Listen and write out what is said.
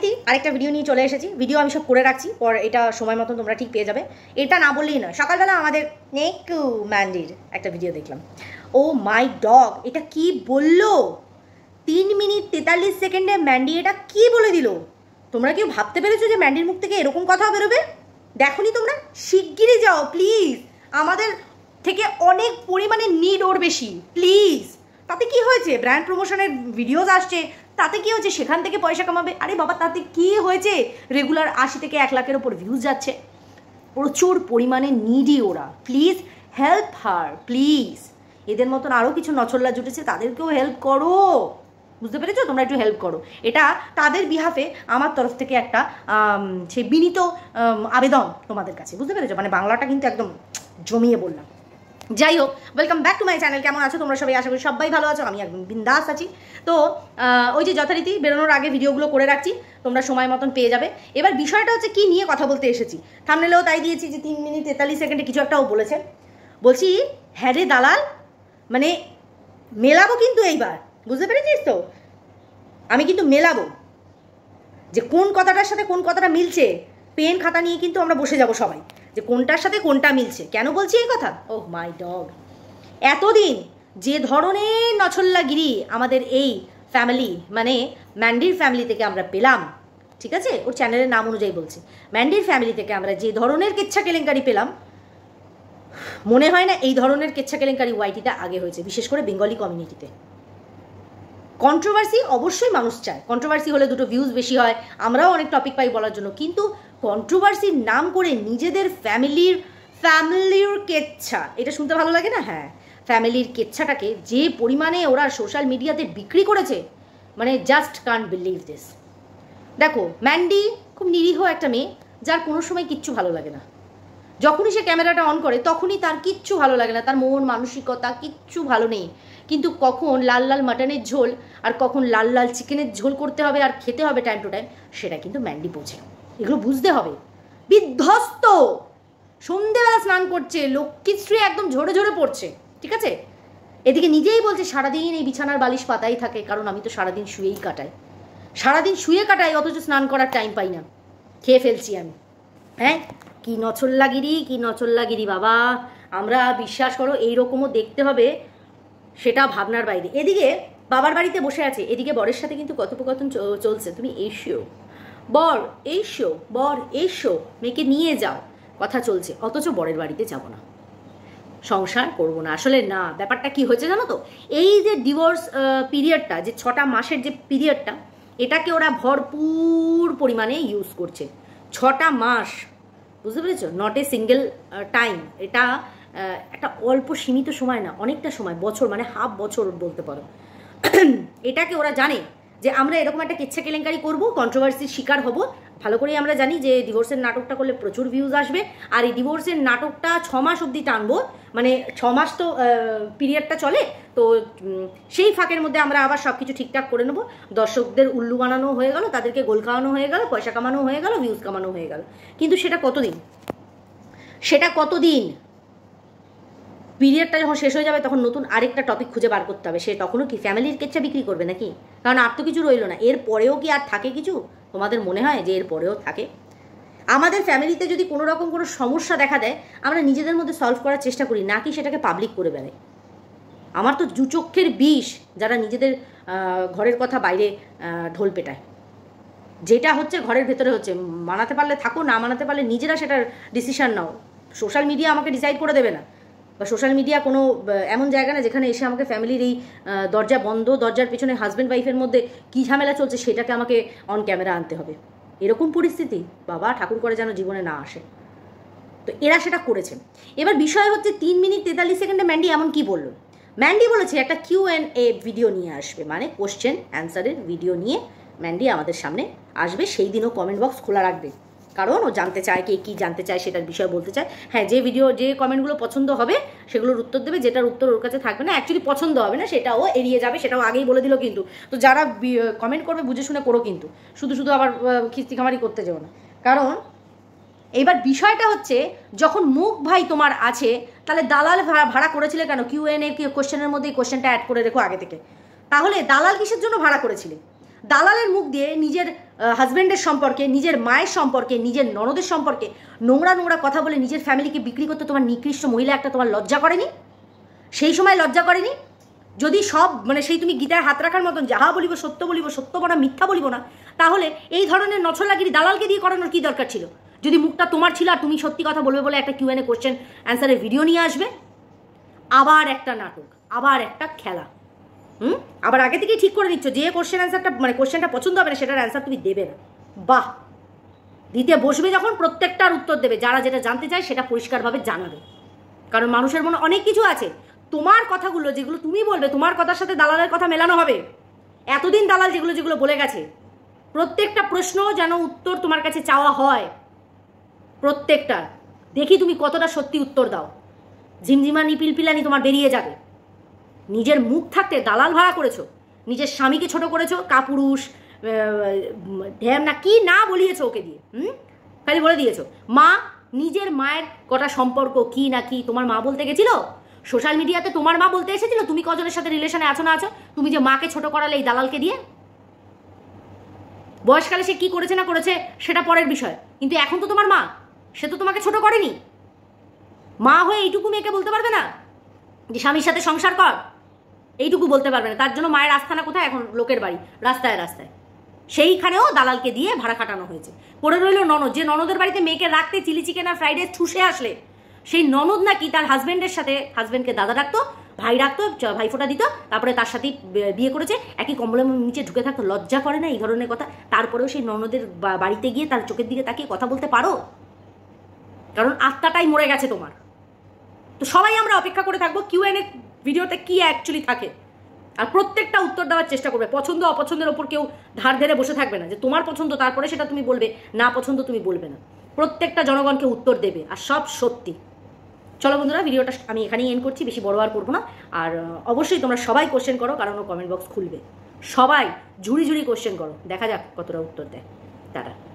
যথারীতি আরেকটা ভিডিও নিয়ে চলে এসেছি। ভিডিও আমি সব করে রাখছি, পর এটা সময় মতন তোমরা ঠিক পেয়ে যাবে। এটা না বললেই নয়, সকালবেলা আমাদের নেকু ম্যান্ডির একটা ভিডিও দেখলাম। ও মাই ডগ, এটা কি বললো! 3 মিনিট 43 সেকেন্ডে ম্যান্ডি এটা কি বলে দিল! তোমরা কেউ ভাবতে পেরেছো যে ম্যান্ডির মুখ থেকে এরকম কথা বেরোবে? দেখোনি তোমরা? শিগগিরই যাও প্লিজ, আমাদের থেকে অনেক পরিমাণে নিড ওর বেশি, প্লিজ। তাতে কি হয়েছে? ব্র্যান্ড প্রমোশনের ভিডিওস আসছে, তাতে কি হয়েছে? সেখান থেকে পয়সা কামাবে। আরে বাবা, তাতে কি হয়েছে? রেগুলার 80 থেকে 1 লাখের ওপর ভিউজ যাচ্ছে, প্রচুর পরিমাণে নিডি ওরা। Please help her, please. এদের মতন আরও কিছু নছল্লা জুটেছে, তাদেরকেও হেল্প করো। বুঝতে পেরেছো? তোমরা একটু হেল্প করো। এটা তাদের বিহাফে আমার তরফ থেকে একটা সেই বিনীত আবেদন তোমাদের কাছে। বুঝতে পেরেছো? মানে বাংলাটা কিন্তু একদম জমিয়ে বললাম। যাই হোক, welcome back to my channel. কেমন আছো তোমরা সবাই? আশা করি সবাই ভালো আছো, আমি একদম বিন্দাস আছি। তো ওই যে যথারীতি বেরোনোর আগে ভিডিওগুলো করে রাখছি, তোমরা সময় মতন পেয়ে যাবে। এবার বিষয়টা হচ্ছে কি নিয়ে কথা বলতে এসেছি, থাম্বনেলেও তাই দিয়েছি যে 3 মিনিট 43 সেকেন্ডে কিছু একটাও বলেছে। বলছি, হ্যাঁ রে দালাল, মানে মেলাবো কিন্তু এইবার। বুঝতে পেরেছিস তো? আমি কিন্তু মেলাবো যে কোন কথাটার সাথে কোন কথাটা মিলছে। পেন খাতা নিয়ে কিন্তু আমরা বসে যাব সবাই, যে কোনটার সাথে কোনটা মিলছে। কেন বলছি এই কথা? ওহ মাই ডগ, এতদিন যে ধরনের নছল্লাগিরি আমাদের এই ফ্যামিলি, মানে ম্যান্ডির ফ্যামিলি থেকে আমরা পেলাম, ঠিক আছে, ওর চ্যানেলের নাম অনুযায়ী বলছি, ম্যান্ডির ফ্যামিলি থেকে আমরা যে ধরনের কেচ্ছা কেলেঙ্কারি পেলাম, মনে হয় না এই ধরনের কেচ্ছা কেলেঙ্কারি ওয়াইটিটা আগে হয়েছে, বিশেষ করে বেঙ্গলি কমিউনিটিতে। কন্ট্রোভার্সি অবশ্যই মানুষ চায়, কন্ট্রোভার্সি হলে দুটো ভিউজ বেশি হয়, আমরাও অনেক টপিক পাই বলার জন্য, কিন্তু কন্ট্রোভার্সির নাম করে নিজেদের ফ্যামিলির কেচ্ছা, এটা শুনতে ভালো লাগে না? হ্যাঁ, ফ্যামিলির কেচ্ছাটাকে যে পরিমাণে ওরা সোশ্যাল মিডিয়াতে বিক্রি করেছে, মানে জাস্ট কান্ট বিলিভ দিস। দেখো, ম্যান্ডি খুব নিরীহ একটা মেয়ে, যার কোনো সময় কিচ্ছু ভালো লাগে না। যখনই সে ক্যামেরাটা অন করে তখনই তার কিচ্ছু ভালো লাগে না, তার মন মানসিকতা কিচ্ছু ভালো নেই। কিন্তু কখন লাল লাল মাটনের ঝোল আর কখন লাল লাল চিকেনের ঝোল করতে হবে আর খেতে হবে টাইম টু টাইম, সেটা কিন্তু ম্যান্ডি বোঝে। এগুলো বুঝতে হবে। বিধ্বস্ত, সন্ধ্যেবেলা স্নান করছে, লক্ষ্মীশ্রী একদম ঝরে ঝরে পড়ছে, ঠিক আছে। এদিকে নিজেই বলছে সারাদিন এই বিছানার বালিশ পাতাই থাকে, কারণ আমি তো সারাদিন শুয়েই কাটাই, সারাদিন শুয়ে কাটাই, অথচ স্নান করার টাইম পাই না, খেয়ে ফেলছি আমি। হ্যাঁ, কি নছল্লাগিরি, কি নছল্লাগিরি বাবা। আমরা বিশ্বাস করো এইরকমও দেখতে হবে, সেটা ভাবনার বাইরে। এদিকে বাবার বাড়িতে বসে আছে, এদিকে বরের সাথে কিন্তু কথোপকথন চলছে, তুমি এসো বর, এসো বর, এসো মেয়েকে নিয়ে যাও, কথা চলছে, অথচ বরের বাড়িতে যাব না, সংসার করব না। আসলে না, ব্যাপারটা কি হয়েছে জানো তো? এই যে ডিভোর্স পিরিয়ডটা, যে 6টা মাসের যে পিরিয়ডটা, এটাকে ওরা ভরপুর পরিমাণে ইউজ করছে। 6টা মাস, বুঝতে পেরেছো? Not a single time. এটা একটা অল্প সীমিত সময় না, অনেকটা সময়, বছর, মানে হাফ বছর বলতে পারো। এটাকে ওরা জানে যে আমরা এরকম একটা কেচ্ছা কেলেঙ্কারি করবো, কন্ট্রোভার্সির শিকার হব। ভালো করেই আমরা জানি যে ডিভোর্সের নাটকটা করলে প্রচুর ভিউজ আসবে, আর এই ডিভোর্সের নাটকটা 6 মাস অবধি টানবো, মানে 6 মাস তো পিরিয়ডটা চলে, তো সেই ফাঁকের মধ্যে আমরা আবার সব কিছু ঠিকঠাক করে নেবো। দর্শকদের উল্লু বানানো হয়ে গেল, তাদেরকে গোল খাওয়ানো হয়ে গেল, পয়সা কামানো হয়ে গেল, ভিউজ কামানো হয়ে গেল। কিন্তু সেটা কতদিন? সেটা কতদিন? পিরিয়ডটা যখন শেষ হয়ে যাবে তখন নতুন আরেকটা টপিক খুঁজে বার করতে হবে। সে তখনও কি ফ্যামিলির কেচ্ছা বিক্রি করবে নাকি? কারণ আর তো কিছু রইল না। এর পরেও কি আর থাকে কিছু? তোমাদের মনে হয় যে এর পরেও থাকে? আমাদের ফ্যামিলিতে যদি কোনো রকম কোনো সমস্যা দেখা দেয়, আমরা নিজেদের মধ্যে সলভ করার চেষ্টা করি, নাকি সেটাকে পাবলিক করে বেড়াই। আমার তো দুচক্ষের বিষ যারা নিজেদের ঘরের কথা বাইরে ঢোল পেটায়। যেটা হচ্ছে ঘরের ভেতরে হচ্ছে, মানাতে পারলে থাকো, না মানাতে পারলে নিজেরা সেটার ডিসিশান নাও। সোশ্যাল মিডিয়া আমাকে ডিসাইড করে দেবে না, বা সোশ্যাল মিডিয়া কোনো এমন জায়গা না যেখানে এসে আমাকে ফ্যামিলির এই দরজা বন্ধ, দরজার পেছনে হাজব্যান্ড ওয়াইফের মধ্যে কী ঝামেলা চলছে সেটাকে আমাকে অন ক্যামেরা আনতে হবে। এরকম পরিস্থিতি বাবা ঠাকুর করে যেন জীবনে না আসে। তো এরা সেটা করেছে। এবার বিষয় হচ্ছে 3 মিনিট 43 সেকেন্ডে ম্যান্ডি এমন কি বলল? ম্যান্ডি বলেছে একটা Q&A ভিডিও নিয়ে আসবে, মানে কোশ্চেন অ্যান্সারের ভিডিও নিয়ে ম্যান্ডি আমাদের সামনে আসবে। সেই দিনও কমেন্ট বক্স খোলা রাখবে, কারণ ও জানতে চায় কে কী জানতে চায়, সেটার বিষয় বলতে চায়। হ্যাঁ, যে ভিডিও, যে কমেন্টগুলো পছন্দ হবে সেগুলোর উত্তর দেবে, যেটার উত্তর ওর কাছে থাকবে না, অ্যাকচুয়ালি পছন্দ হবে না, সেটাও এড়িয়ে যাবে, সেটাও আগেই বলে দিল। কিন্তু তো যারা কমেন্ট করবে বুঝে শুনে করো, কিন্তু শুধু শুধু আবার খিস্তি খামারি করতে যাও না। কারণ এইবার বিষয়টা হচ্ছে, যখন মুখ ভাই তোমার আছে, তাহলে দালাল ভাড়া করেছিলে কেন? Q&A কোশ্চেনের মধ্যে এই কোশ্চেনটা অ্যাড করে রেখো আগে থেকে। তাহলে দালাল কিসের জন্য ভাড়া করেছিলে? দালালের মুখ দিয়ে নিজের হাজব্যান্ডের সম্পর্কে, নিজের মায়ের সম্পর্কে, নিজের ননদের সম্পর্কে নোংরা নোংরা কথা বলে নিজের ফ্যামিলিকে বিক্রি করতে তোমার নিকৃষ্ট মহিলা একটা তোমার লজ্জা করেনি? সেই সময় লজ্জা করেনি? যদি সব মানে সেই তুমি গীতায় হাত রাখার মতন যাহা বলিব সত্য বলিব, সত্য বনা মিথ্যা বলিব না, তাহলে এই ধরনের নছলাগিরি দালালকে দিয়ে করানোর কি দরকার ছিল? যদি মুখটা তোমার ছিল আর তুমি সত্যি কথা বলবে বলে একটা Q&A কোশ্চেন অ্যান্সারের ভিডিও নিয়ে আসবে, আবার একটা নাটক, আবার একটা খেলা। আবার আগে থেকেই ঠিক করে নিচ্ছ যে কোশ্চেন অ্যান্সারটা মানে কোশ্চেনটা পছন্দ হবে না সেটার অ্যান্সার তুমি দেবে না। বাহ, দিতে বসবে যখন প্রত্যেকটার উত্তর দেবে, যারা যেটা জানতে চায় সেটা পরিষ্কারভাবে জানাবে। কারণ মানুষের মনে অনেক কিছু আছে, তোমার কথাগুলো যেগুলো তুমি বলবে তোমার কথার সাথে দালালের কথা মেলানো হবে। এতদিন দালাল যেগুলো যেগুলো বলে গেছে প্রত্যেকটা প্রশ্ন যেন উত্তর তোমার কাছে চাওয়া হয়, প্রত্যেকটা। দেখি তুমি কতটা সত্যি উত্তর দাও। ঝিমঝিমানি পিলপিলানি তোমার বেরিয়ে যাবে। নিজের মুখ থাকতে দালাল ভাড়া করেছো, নিজের স্বামীকে ছোট করেছো, কাপুরুষ ঢ্যাম না কি না বলিয়েছো ওকে দিয়ে, খালি বলে দিয়েছো। মা, নিজের মায়ের কটা সম্পর্ক কি না কি তোমার মা বলতে গেছিল? সোশ্যাল মিডিয়াতে তোমার মা বলতে এসেছিল তুমি কজনের সাথে রিলেশনে আছো না আছো? তুমি যে মাকে ছোট করালে এই দালালকে দিয়ে। বয়সকালে সে কি করেছে না করেছে সেটা পরের বিষয়, কিন্তু এখন তো তোমার মা, সে তো তোমাকে ছোট করেনি। মা হয়ে এইটুকু মেয়েকে বলতে পারবে না যে স্বামীর সাথে সংসার কর? এইটুকু বলতে পারবে না। তার জন্য মায়ের আস্থানা কোথায়? এখন লোকের বাড়ি, রাস্তায় রাস্তায়। সেইখানেও দালালকে দিয়ে ভাড়া খাটানো হয়েছে। পড়ে রইল ননদ, যে ননদের বাড়িতে মেয়েকে রাখতে চিলি চিকেন আর ফ্রাইড রাইস ঠুসে আসলে সেই ননদ নাকি তার হাজব্যান্ডের সাথে, হাজব্যান্ডকে দাদা ডাকতো, ভাই রাখতো, ভাইফোঁটা দিত, তারপরে তার সাথে বিয়ে করেছে, একই কম্বলের নিচে ঢুকে থাকতো। লজ্জা করে না এই ধরনের কথা? তারপরেও সেই ননদের বাড়িতে গিয়ে তার চোখের দিকে তাকিয়ে কথা বলতে পারো? কারণ আত্মাটাই মরে গেছে তোমার। তো সবাই আমরা অপেক্ষা করে থাকবো Q&A ভিডিওতে কি অ্যাকচুয়ালি থাকে, আর প্রত্যেকটা উত্তর দেওয়ার চেষ্টা করবে। পছন্দ অপছন্দের ওপর কেউ ধার ধরে বসে থাকবে না যে তোমার পছন্দ তারপরে সেটা তুমি বলবে, না পছন্দ তুমি বলবে না। প্রত্যেকটা জনগণকে উত্তর দেবে, আর সব সত্যি। চলো বন্ধুরা, ভিডিওটা আমি এখানেই এন্ড করছি, বেশি বড় আর করবো না। আর অবশ্যই তোমরা সবাই কোশ্চেন করো, কারণ ও কমেন্ট বক্স খুলবে। সবাই ঝুড়ি ঝুড়ি কোশ্চেন করো, দেখা যাক কতটা উত্তর দেয় তারা।